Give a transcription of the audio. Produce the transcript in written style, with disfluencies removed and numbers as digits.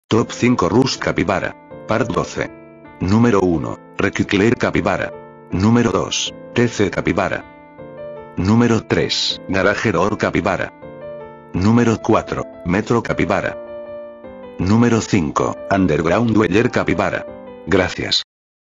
Top 5 Rust Capybara. Part 12. Número 1. Recicler Capybara. Número 2. TC Capybara. Número 3. Garage Door Capybara. Número 4. Metro Capybara. Número 5. Underground Dweller Capybara. Gracias.